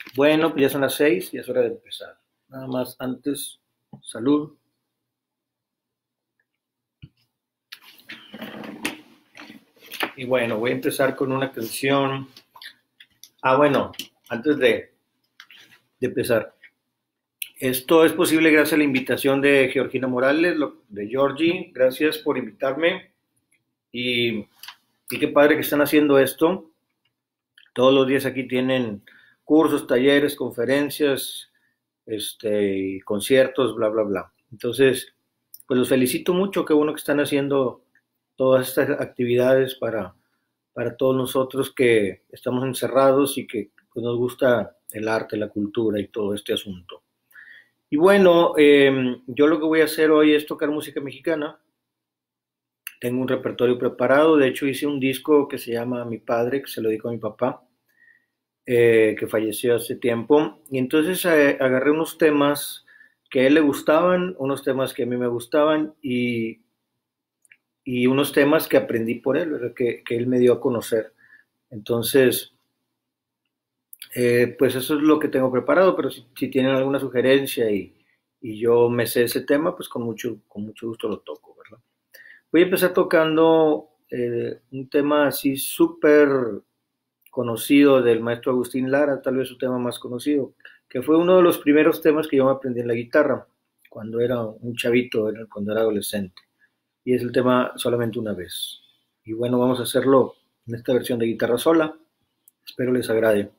Bueno, pues ya son las 6 y es hora de empezar. Nada más antes, salud. Y bueno, voy a empezar con una canción. Bueno, antes de empezar. Esto es posible gracias a la invitación de Georgina Morales, de Georgie. Gracias por invitarme. Y qué padre que están haciendo esto. Todos los días aquí tienen cursos, talleres, conferencias, conciertos, bla, bla, bla. Entonces, pues los felicito mucho, qué bueno que están haciendo todas estas actividades para todos nosotros que estamos encerrados y que pues, nos gusta el arte, la cultura y todo este asunto. Y bueno, yo lo que voy a hacer hoy es tocar música mexicana. Tengo un repertorio preparado, de hecho hice un disco que se llama Mi Padre, que se lo dedico a mi papá, que falleció hace tiempo. Y entonces agarré unos temas que a él le gustaban, unos temas que a mí me gustaban y unos temas que aprendí por él, ¿verdad? Que él me dio a conocer. Entonces, pues eso es lo que tengo preparado, pero si tienen alguna sugerencia y yo me sé ese tema, pues con mucho gusto lo toco, ¿verdad? Voy a empezar tocando un tema así súper conocido del maestro Agustín Lara, tal vez su tema más conocido, que fue uno de los primeros temas que yo me aprendí en la guitarra, cuando era un chavito, cuando era adolescente. Y es el tema Solamente una vez. Y bueno, vamos a hacerlo en esta versión de guitarra sola. Espero les agrade.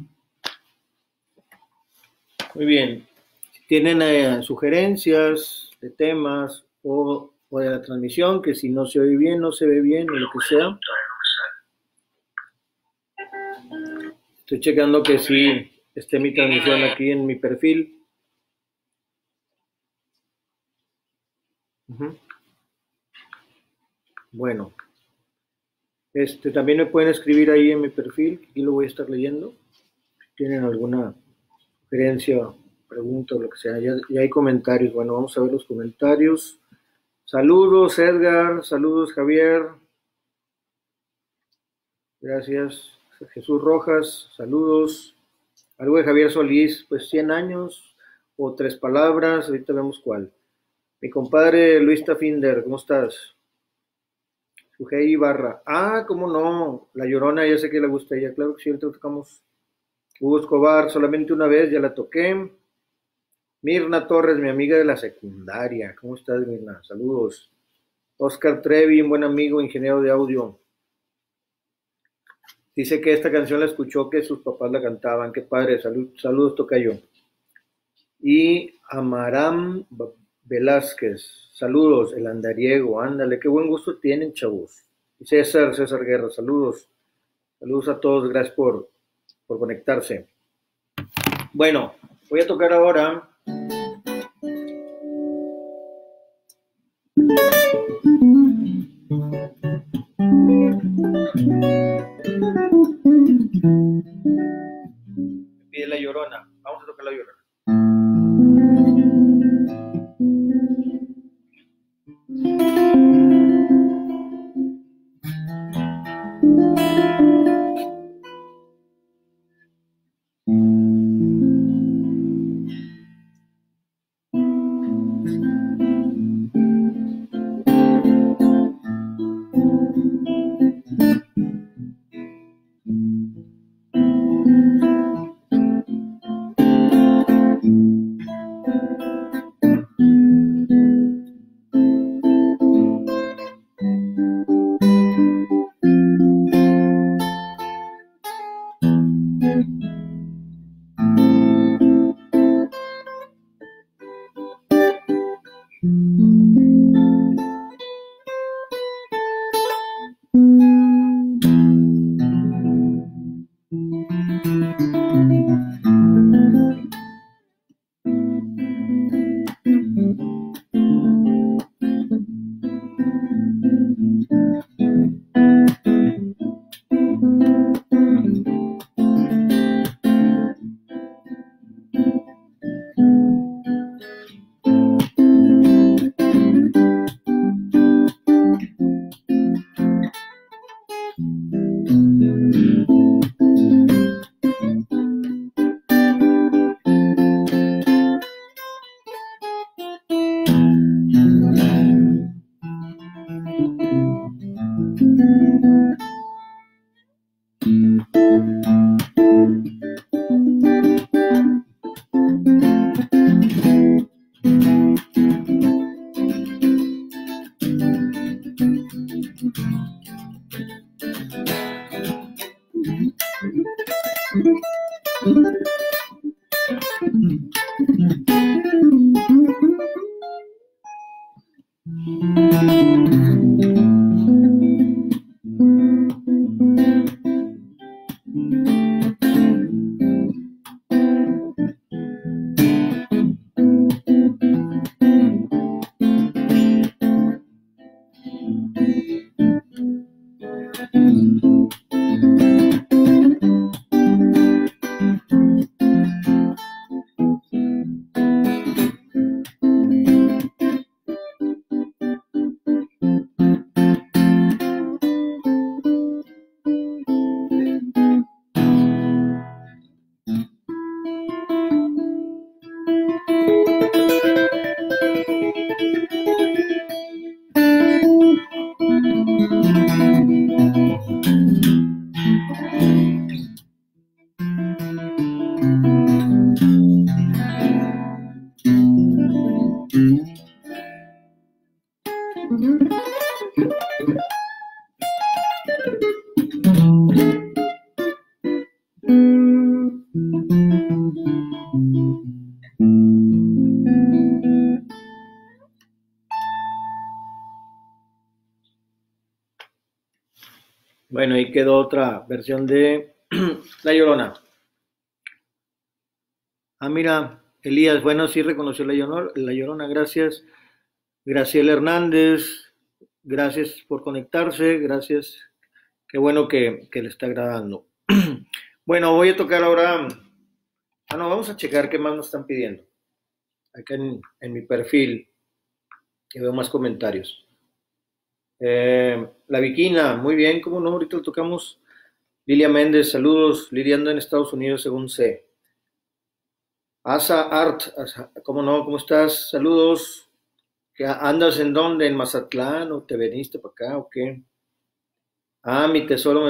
Muy bien. Si tienen sugerencias, de temas o de la transmisión, que si no se oye bien, no se ve bien o lo que sea. Estoy checando que sí esté mi transmisión aquí en mi perfil. Bueno, también me pueden escribir ahí en mi perfil, aquí lo voy a estar leyendo. Si tienen alguna sugerencia, pregunta o lo que sea, ya hay comentarios. Bueno, vamos a ver los comentarios. Saludos, Edgar. Saludos, Javier. Gracias. Jesús Rojas. Saludos. Algo de Javier Solís, pues 100 años o 3 palabras. Ahorita vemos cuál. Mi compadre Luis Tafinder, ¿cómo estás? Sujei Ibarra. Ah, cómo no. La Llorona, ya sé que le gusta a ella. Claro que sí, ahorita tocamos. Hugo Escobar, solamente una vez, ya la toqué. Mirna Torres, mi amiga de la secundaria. ¿Cómo estás, Mirna? Saludos. Oscar Trevi, un buen amigo, ingeniero de audio. Dice que esta canción la escuchó, que sus papás la cantaban. Qué padre. Saludos, tocayo. Y Amaram Velázquez. Saludos, el andariego. Ándale, qué buen gusto tienen, chavos. Y César Guerra. Saludos. Saludos a todos. Gracias por conectarse. Bueno, voy a tocar ahora. Me pide La Llorona. Vamos a tocar La Llorona. Bueno, ahí quedó otra versión de La Llorona. Ah, mira, Elías, bueno, sí reconoció la Llorona, gracias. Graciela Hernández, gracias por conectarse, gracias. Qué bueno que le está agradando. Bueno, voy a tocar ahora. Ah, no, vamos a checar qué más nos están pidiendo. Acá en mi perfil, que veo más comentarios. La Viquina, muy bien, ¿cómo no? Ahorita lo tocamos. Lilia Méndez, saludos. Lilia anda en Estados Unidos, según sé. Asa Art, ¿cómo no? ¿Cómo estás? Saludos. ¿Andas en dónde? ¿En Mazatlán o te veniste para acá o qué? Ah, mi tesoro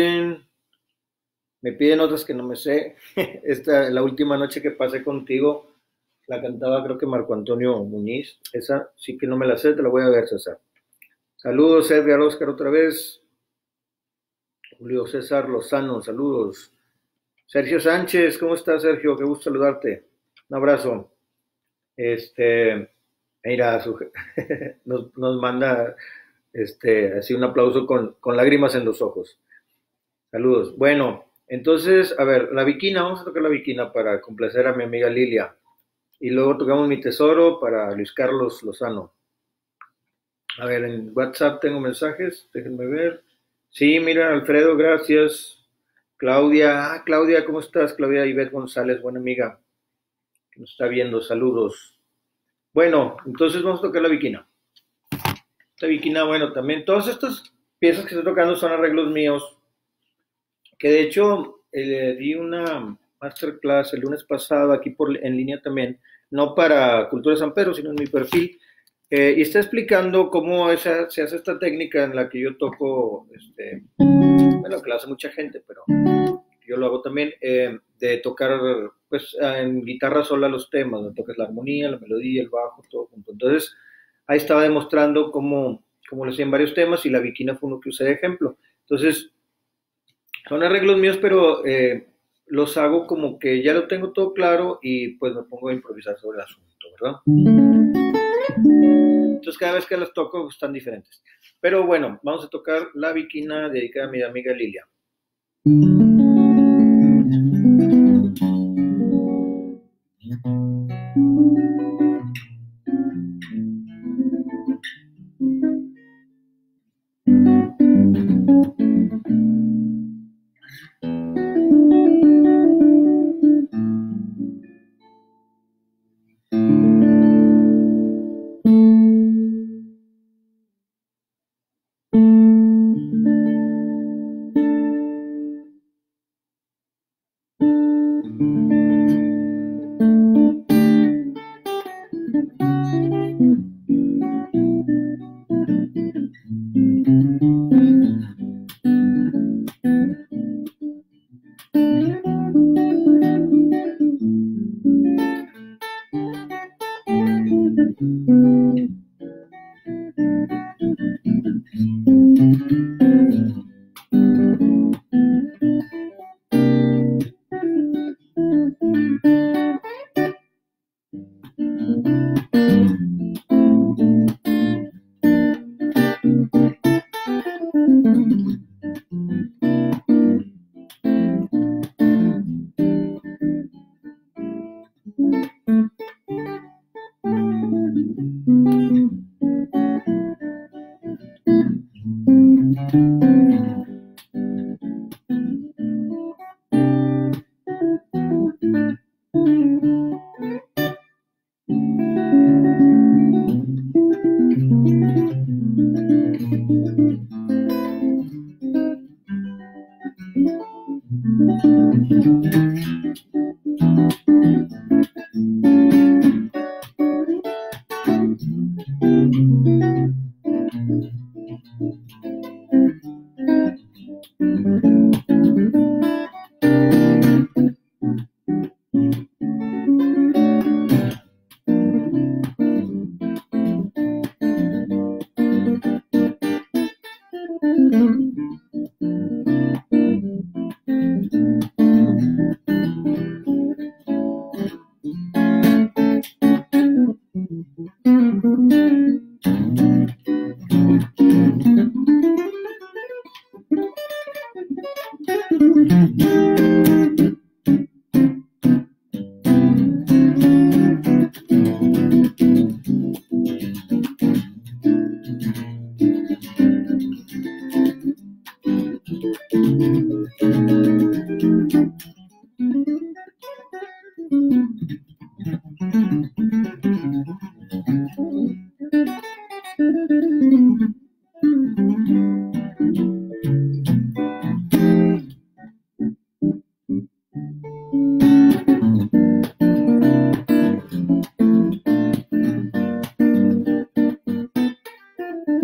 me piden otras que no me sé. La última noche que pasé contigo, la cantaba creo que Marco Antonio Muñiz. Esa sí que no me la sé, te la voy a ver, César. Saludos, Edgar Oscar otra vez. Julio César Lozano, saludos. Sergio Sánchez, ¿cómo estás, Sergio? Qué gusto saludarte. Un abrazo. Este, mira, nos manda así un aplauso con lágrimas en los ojos. Saludos. Bueno, entonces, a ver, la Viquina, vamos a tocar la Viquina para complacer a mi amiga Lilia. Y luego tocamos Mi Tesoro para Luis Carlos Lozano. A ver, en WhatsApp tengo mensajes, déjenme ver. Sí, mira, Alfredo, gracias. Claudia, Claudia, ¿cómo estás? Claudia Ivette González, buena amiga, que nos está viendo, saludos. Bueno, entonces vamos a tocar la Viquina. Esta Viquina, bueno, también todas estas piezas que estoy tocando son arreglos míos, que de hecho di una masterclass el lunes pasado aquí en línea también, no para Cultura San Pedro, sino en mi perfil, y está explicando cómo se hace esta técnica en la que yo toco, bueno, que la hace mucha gente, pero yo lo hago también, de tocar pues en guitarra sola los temas, donde tocas la armonía, la melodía, el bajo, todo junto. Entonces, ahí estaba demostrando cómo lo hacía en varios temas y la Viquina fue uno que usé de ejemplo. Entonces, son arreglos míos, pero los hago como que ya lo tengo todo claro y pues me pongo a improvisar sobre el asunto, ¿verdad? Entonces cada vez que las toco pues, están diferentes. Pero bueno, vamos a tocar la Viquina dedicada a mi amiga Lilia.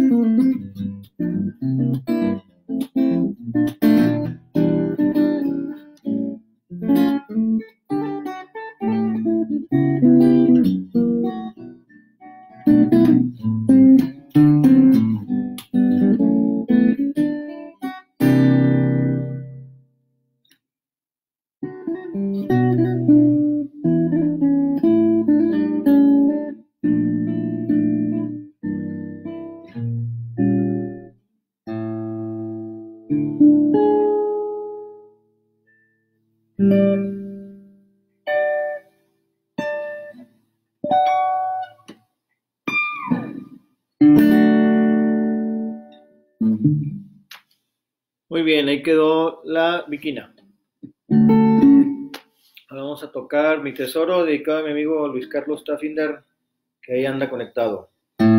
Muy bien, ahí quedó la viquina. Vamos a tocar Mi Tesoro, dedicado a mi amigo Luis Carlos Taffinder, que ahí anda conectado.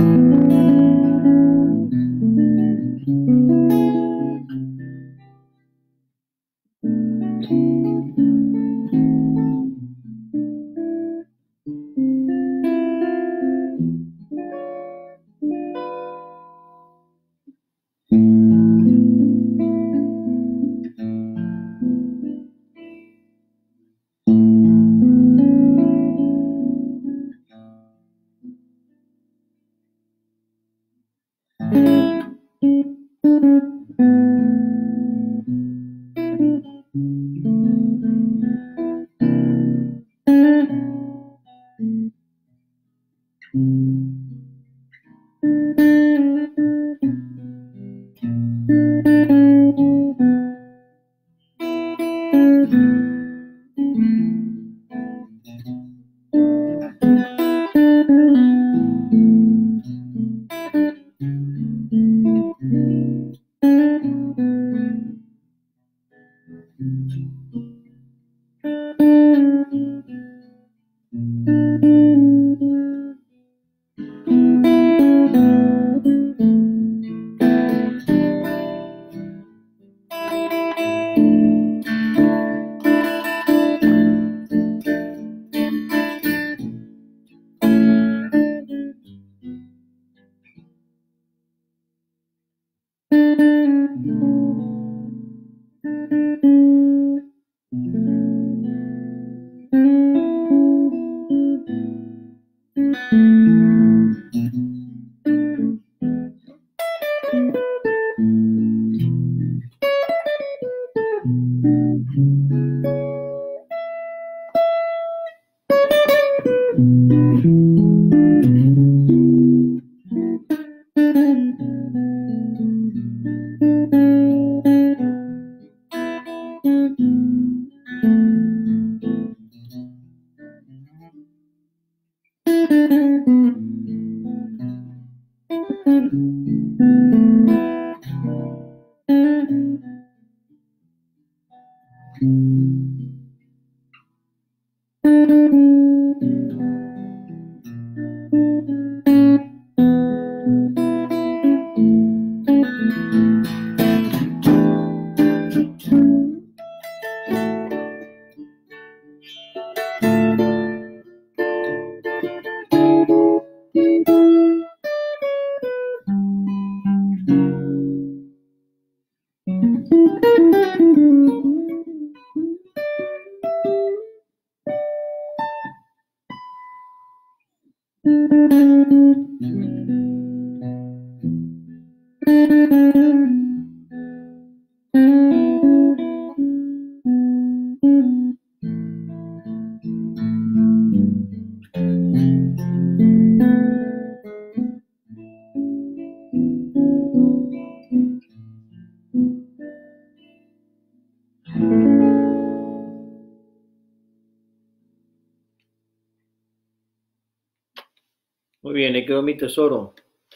Muy bien, ahí quedó Mi Tesoro.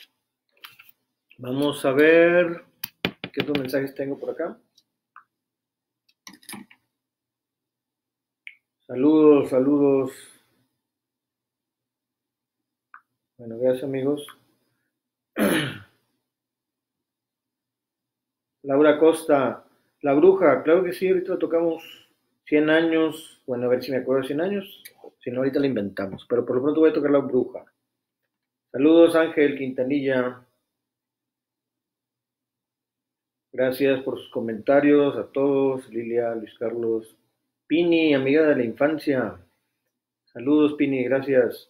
Vamos a ver qué otros mensajes tengo por acá. Saludos, saludos. Bueno, gracias amigos. Laura Costa, La Bruja, claro que sí, ahorita tocamos 100 años, bueno, a ver si me acuerdo de 100 años, si no ahorita la inventamos, pero por lo pronto voy a tocar La Bruja. Saludos Ángel Quintanilla. Gracias por sus comentarios a todos. Lilia, Luis Carlos, Pini, amiga de la infancia. Saludos, Pini, gracias.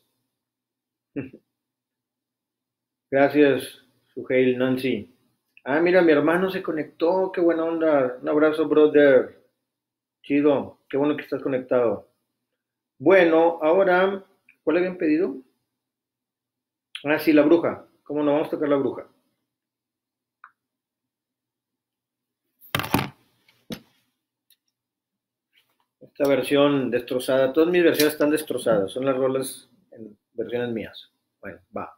Gracias, Suheil, Nancy. Ah, mira, mi hermano se conectó. Qué buena onda. Un abrazo, brother. Chido. Qué bueno que estás conectado. Bueno, ahora, ¿cuál habían pedido? Ah, sí, la bruja. ¿Cómo no vamos a tocar la bruja? Esta versión destrozada. Todas mis versiones están destrozadas. Son las rolas en versiones mías. Bueno, va.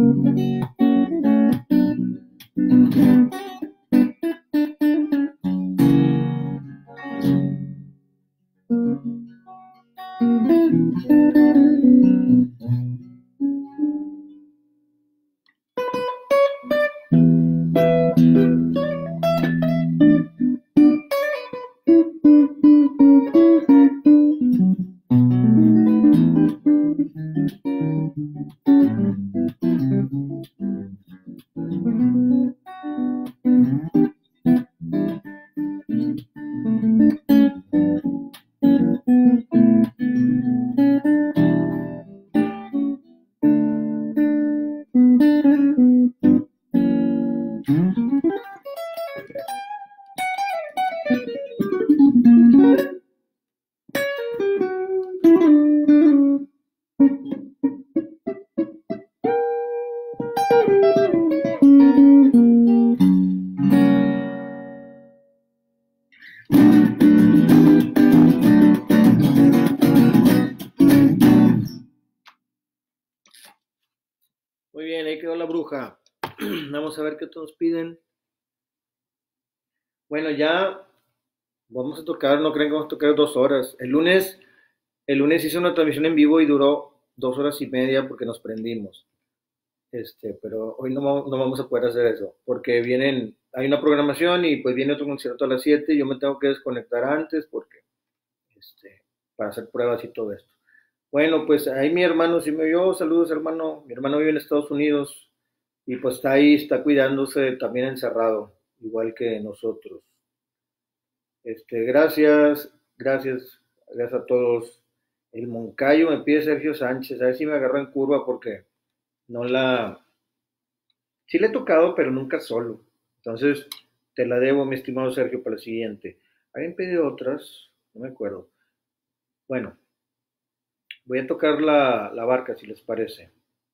Muy bien, ahí quedó la bruja. Vamos a ver qué nos piden. Bueno, ya vamos a tocar, no creen que vamos a tocar 2 horas. El lunes hice una transmisión en vivo y duró 2 horas y media porque nos prendimos. Pero hoy no vamos a poder hacer eso, porque hay una programación y pues viene otro concierto a las 7 y yo me tengo que desconectar antes porque, para hacer pruebas y todo esto. Bueno, pues ahí mi hermano sí me vio, saludos hermano, mi hermano vive en Estados Unidos y pues está ahí, está cuidándose también encerrado, igual que nosotros. Gracias a todos. El Moncayo me pide Sergio Sánchez, a ver si me agarro en curva porque no la, sí le he tocado, pero nunca solo. Entonces, te la debo, mi estimado Sergio, para el siguiente. ¿Alguien pedido otras? No me acuerdo. Bueno, voy a tocar la barca, si les parece.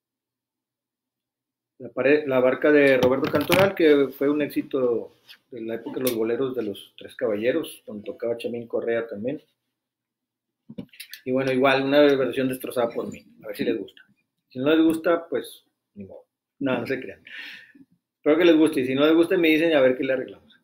La barca de Roberto Cantoral, que fue un éxito de la época de los boleros de los Tres Caballeros, donde tocaba Chamín Correa también. Y bueno, igual, una versión destrozada por mí. A ver si les gusta. Si no les gusta, pues, ni modo. No, no se crean. Espero que les guste. Y si no les gusta, me dicen a ver qué le arreglamos.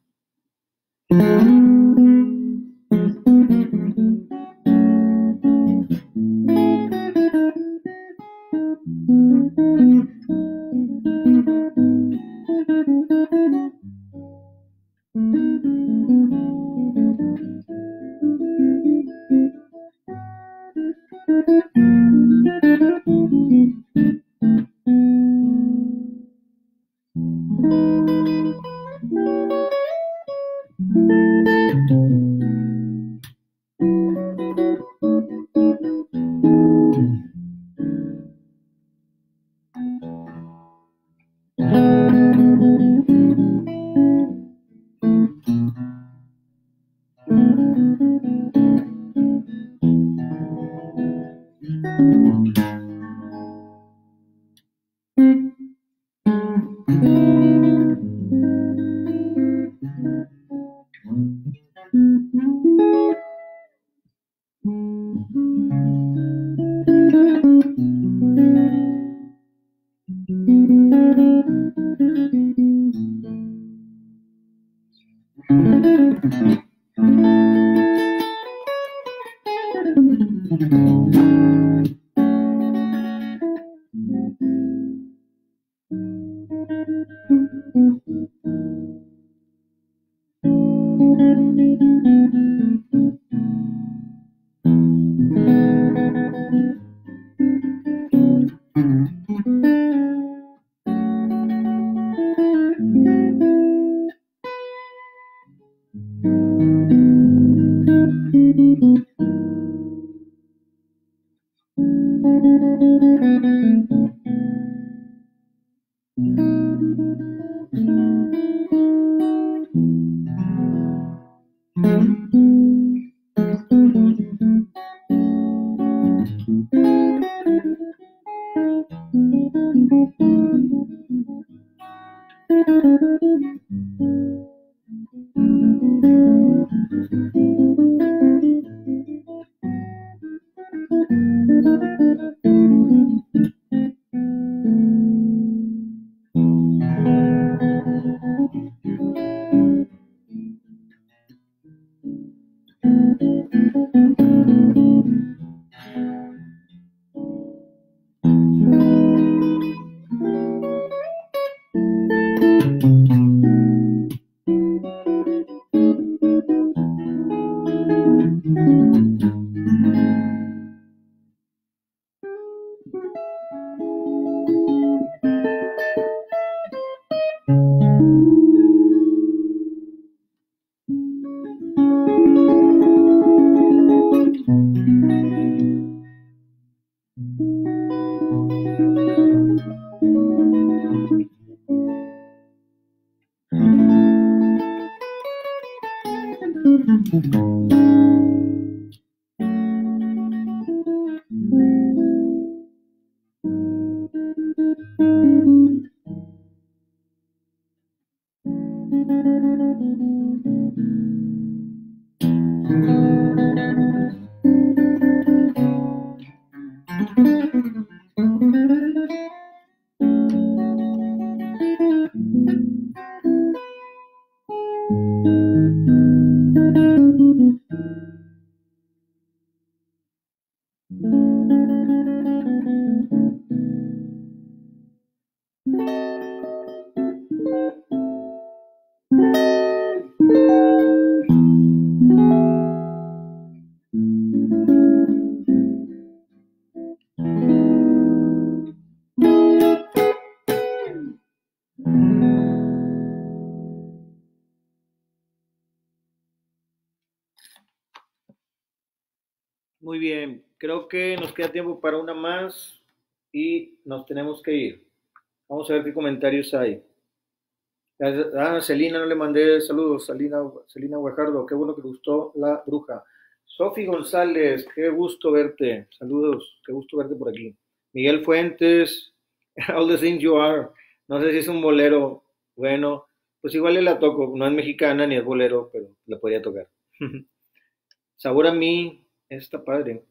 Muy bien, creo que nos queda tiempo para una más y nos tenemos que ir. Vamos a ver qué comentarios hay. Celina, no le mandé saludos. Celina Guajardo, qué bueno que te gustó La Bruja. Sofi González, qué gusto verte. Saludos, qué gusto verte por aquí. Miguel Fuentes, All the Things You Are. No sé si es un bolero. Bueno, pues igual le la toco. No es mexicana ni es bolero, pero la podría tocar. Sabor a mí, está padre.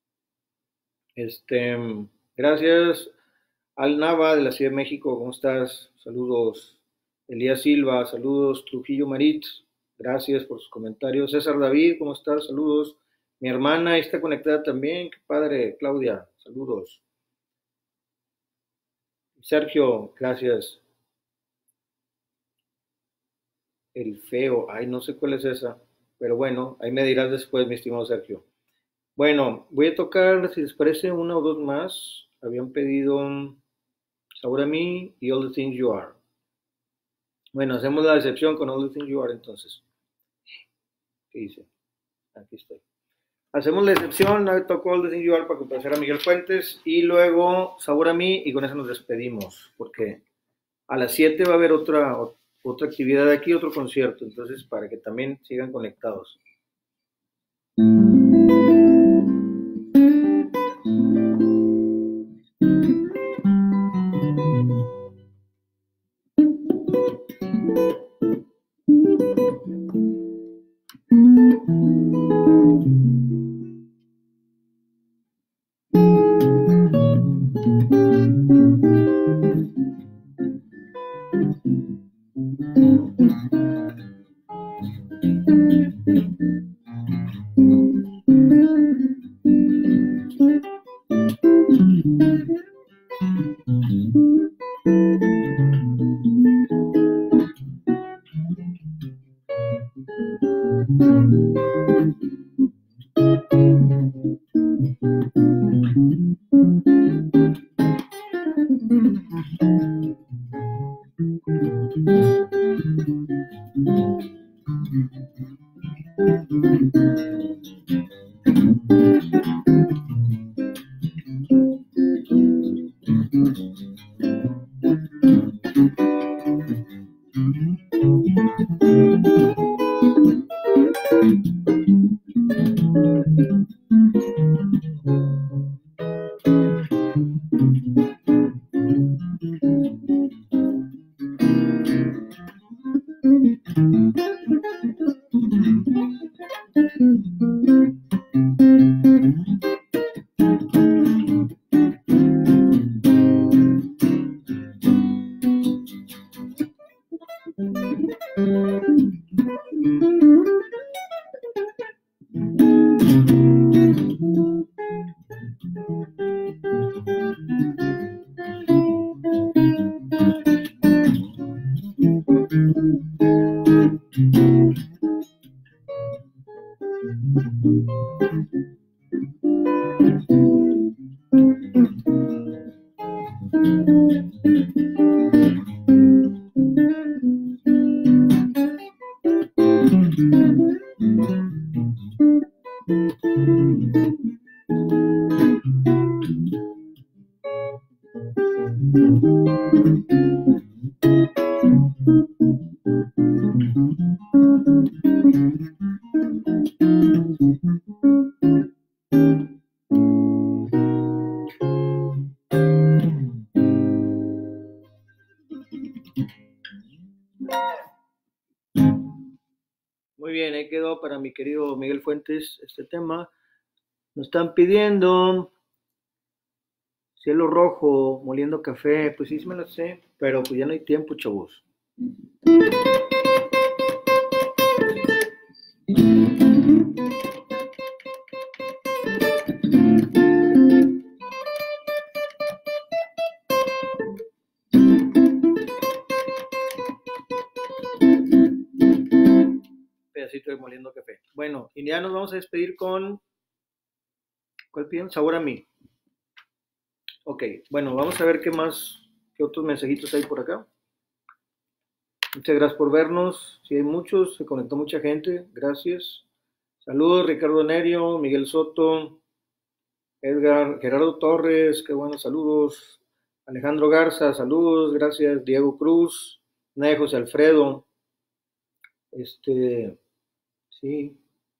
Este, gracias Al Nava de la Ciudad de México, ¿cómo estás? Saludos. Elías Silva, saludos. Trujillo Marit, gracias por sus comentarios. César David, ¿cómo estás? Saludos. Mi hermana está conectada también, qué padre. Claudia, saludos. Sergio, gracias. El feo, ay, no sé cuál es esa, pero bueno, ahí me dirás después, mi estimado Sergio. Bueno, voy a tocar, si les parece, una o dos más. Habían pedido Sabor a mí y All the Things You Are. Bueno, hacemos la excepción con All the Things You Are entonces. ¿Qué dice? Aquí estoy. Hacemos la excepción, tocó All the Things You Are para complacer a Miguel Fuentes y luego Sabor a mí y con eso nos despedimos porque a las 7 va a haber otra actividad aquí, otro concierto, entonces para que también sigan conectados. Muy bien, ahí quedó para mi querido Miguel Fuentes este tema. Nos están pidiendo Cielo Rojo, Moliendo Café, pues sí, sí me lo sé, pero pues ya no hay tiempo, chavos. Pedacito de Moliendo Café. Bueno, y ya nos vamos a despedir con, ¿cuál piden? Sabor a mí. Ok, bueno, vamos a ver qué más, qué otros mensajitos hay por acá. Muchas gracias por vernos. Si hay muchos, se conectó mucha gente. Gracias. Saludos, Ricardo Nerio, Miguel Soto, Edgar, Gerardo Torres, qué buenos saludos. Alejandro Garza, saludos, gracias. Diego Cruz, José Alfredo, sí,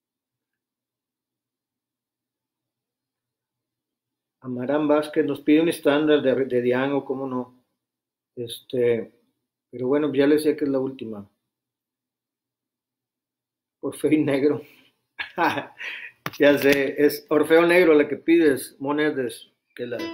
Amarán Vázquez nos pide un estándar de Diango, cómo no. Pero bueno, ya le decía que es la última. Orfeo y Negro. Ya sé, es Orfeo Negro la que pides, Monedes, que la.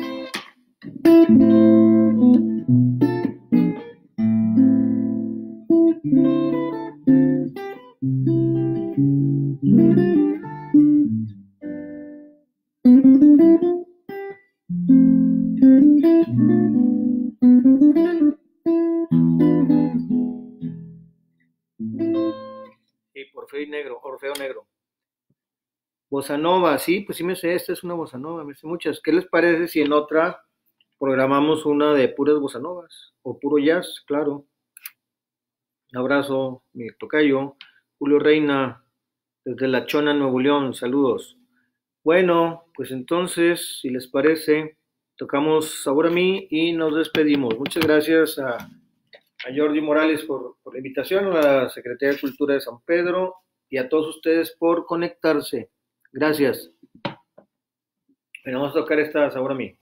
Sí, Orfeo y Negro, Orfeo Negro. Bossa Nova, sí, pues sí me sé, esta es una Bossa Nova, me sé muchas. ¿Qué les parece si en otra programamos una de puras Bossa Novas? O puro jazz, claro. Un abrazo, mi tocayo. Julio Reina, desde La Chona, Nuevo León, saludos. Bueno, pues entonces, si les parece, tocamos Sabor a mí y nos despedimos. Muchas gracias a Jordi Morales por la invitación, a la Secretaría de Cultura de San Pedro y a todos ustedes por conectarse. Gracias. Bueno, vamos a tocar esta Sabor a mí.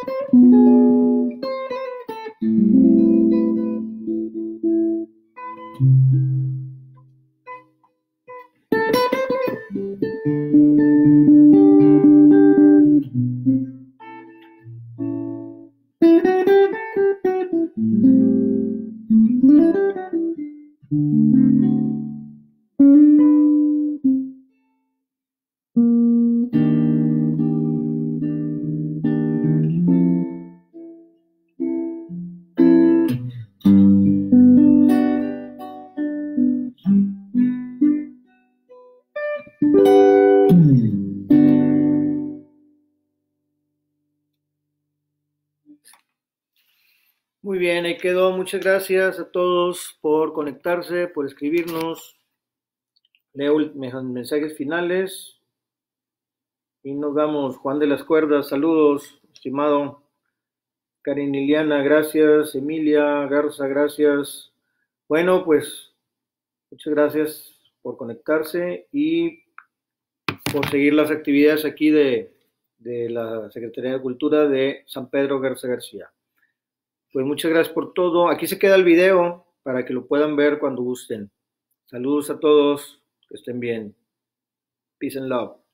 Muy bien, ahí quedó. Muchas gracias a todos por conectarse, por escribirnos. Leo mensajes finales y nos vamos. Juan de las Cuerdas, saludos, estimado. Karin Liliana, gracias. Emilia Garza, gracias. Bueno, pues muchas gracias por conectarse y por seguir las actividades aquí de la Secretaría de Cultura de San Pedro Garza García. Pues muchas gracias por todo. Aquí se queda el video para que lo puedan ver cuando gusten. Saludos a todos, que estén bien. Peace and love.